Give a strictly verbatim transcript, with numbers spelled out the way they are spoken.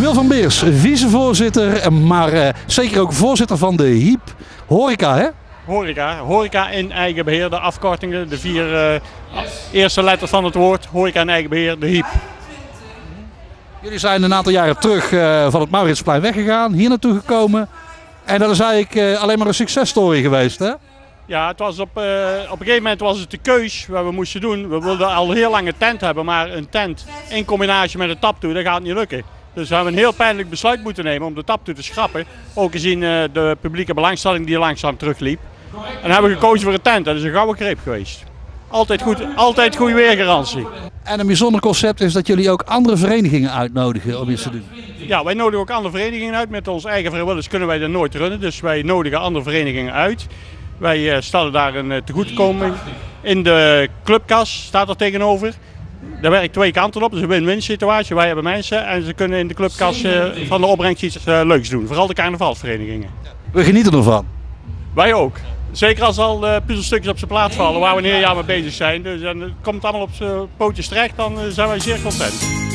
Wil van Beers, vicevoorzitter, maar uh, zeker ook voorzitter van de H I P Horeca, hè? Horeca, horeca in eigen beheer, de afkortingen, de vier uh, eerste letters van het woord, horeca in eigen beheer, de H I P. Jullie zijn een aantal jaren terug uh, van het Mauritsplein weggegaan, hier naartoe gekomen. En dat is eigenlijk uh, alleen maar een successtory geweest, hè? Ja, het was op, uh, op een gegeven moment was het de keus wat we moesten doen. We wilden al heel lang een tent hebben, maar een tent in combinatie met een taptoe, dat gaat niet lukken. Dus we hebben een heel pijnlijk besluit moeten nemen om de taptoe te schrappen. Ook gezien uh, de publieke belangstelling die langzaam terugliep. En hebben we gekozen voor een tent, dat is een gouden greep geweest. Altijd goed, altijd goede weergarantie. En een bijzonder concept is dat jullie ook andere verenigingen uitnodigen om iets te doen. Ja, wij nodigen ook andere verenigingen uit. Met onze eigen vrijwilligers kunnen wij dat nooit runnen, dus wij nodigen andere verenigingen uit. Wij uh, stellen daar een uh, tegemoetkoming in de clubkas, staat er tegenover. Daar werkt twee kanten op, dus een win-win situatie. Wij hebben mensen en ze kunnen in de clubkas uh, van de opbrengst iets uh, leuks doen. Vooral de carnavalsverenigingen. We genieten ervan. Wij ook. Zeker als al uh, puzzelstukjes op zijn plaats vallen waar we een heel jaar mee bezig zijn. Dus en het komt allemaal op zijn pootjes terecht, dan uh, zijn wij zeer content.